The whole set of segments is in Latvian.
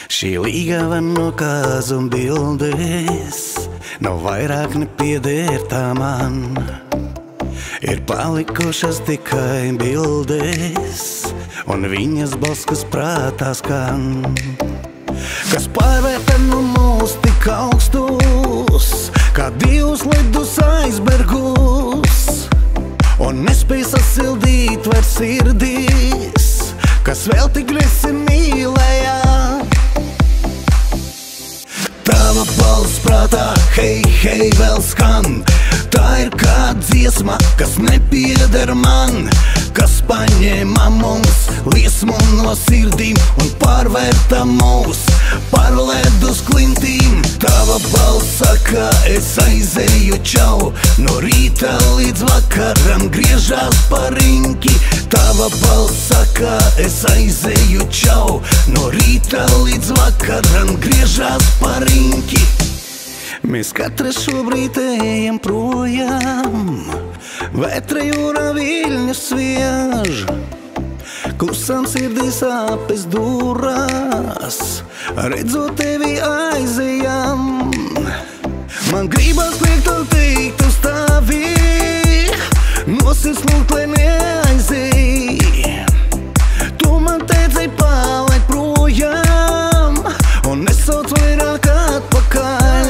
Šī līgava no kāzu un bildes nav vairāk nepieder tā man. Ir palikušas tikai bildes un viņas balss, kas prātā skan, kas pārvērtē no mūs tik augstus, kā divus ledus aizbergus, un nespēj sasildīt vairs sirdīs, kas vēl tik ļoti mīlējā. Tava balss prātā, hei, hei, vēl skan. Tā ir kā dziesma, kas nepieder man, kas paņēma mums liesmu no sirdīm un pārvērta mūs par ledus klintīm. Tava balss saka, es aizēju čau, no rīta līdz vakaram griežās pa riņķi. Tava balss saka, es aizēju čau, no rīta līdz vakaram griežās pa riņķi. Mēs katra šobrīd ejam projām, vētra jūra viļņus sviež, klusām sirdī sāpes dūrās, redzot tevi aizejam. Man gribas liekt un teikt uz tavi, nosirds lūgt, lai neaizej. Tu man teici paliek projām un nesauc vairāk atpakaļ.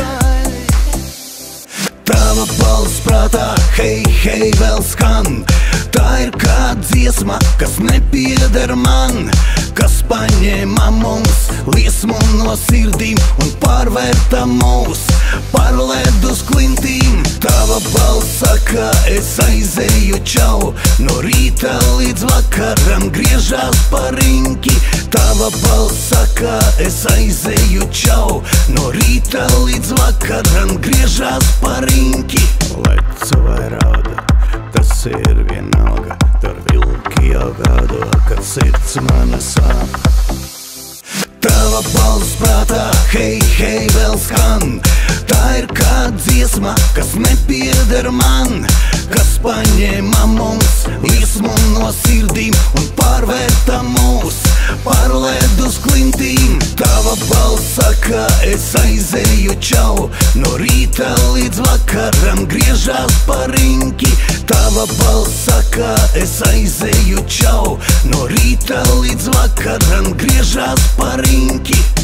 Tava balss prātā, hei, hei, vēl skan. Tā ir kā dziesma, kas nepieder man, kas paņēma mums liesmu no sirdīm un pārvērta mūs par ledus klintīm. Tava balss saka, es aizēju čau, no rīta līdz vakaram griežās pa riņķi. Tava balss saka, es aizēju čau, no rīta līdz vakaram griežās pa riņķi. Lecu vai rauda, tas ir vienalga, tur vilki jau gādo, kad sirds mana sāp. Tava balss prātā, hei, hei, vēl skan. Tā ir kā dziesma, kas nepieder man, kas paņēma mums liesmu no sirdīm un pārvērta mūs par ledus klintīm. Tava balss saka, es aizēju čau, no rīta līdz vakaram griežās pa riņķi. Tava balss saka, es aizēju čau, no rīta līdz vakaram griežās pa riņķi.